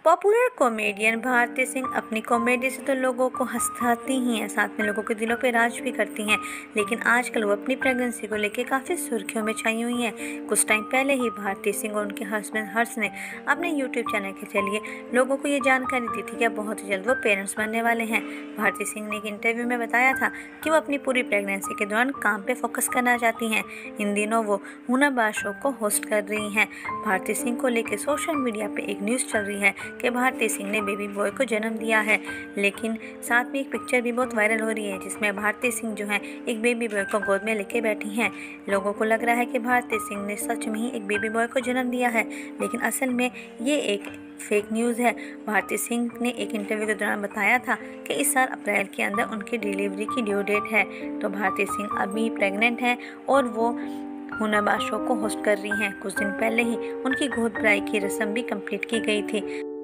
Popular comedian Bharti Singh अपनी comedy से तो लोगों को हंसाती ही हैं, साथ में लोगों के दिलों पे राज भी करती हैं। लेकिन आजकल वो अपनी प्रेगनेंसी को लेकर काफ़ी सुर्खियों में छाई हुई हैं। कुछ टाइम पहले ही भारती सिंह और उनके हस्बैंड हर्ष ने अपने यूट्यूब चैनल के जरिए लोगों को ये जानकारी दी थी कि बहुत ही जल्द वो पेरेंट्स बनने वाले हैं। भारती सिंह ने एक इंटरव्यू में बताया था कि वो अपनी पूरी प्रेगनेंसी के दौरान काम पे फोकस करना चाहती हैं। इन दिनों वो हुनर बार शो को होस्ट कर रही हैं। भारती सिंह को लेकर सोशल मीडिया पे एक न्यूज़ चल रही है कि भारती सिंह ने बेबी बॉय को जन्म दिया है, लेकिन साथ में एक पिक्चर भी बहुत वायरल हो रही है जिसमें भारती सिंह जो है एक बेबी बॉय को गोद में लेके बैठी हैं। लोगों को लग रहा है कि भारती सिंह ने सच में ही एक बेबी बॉय को जन्म दिया है, लेकिन असल में ये एक फेक न्यूज़ है। भारती सिंह ने एक इंटरव्यू के दौरान बताया था कि इस साल अप्रैल के अंदर उनकी डिलीवरी की ड्यू डेट है। तो भारती सिंह अभी प्रेग्नेंट हैं और वो हुनर बार शो को होस्ट कर रही हैं। कुछ दिन पहले ही उनकी गोद भराई की रस्म भी कंप्लीट की गई थी।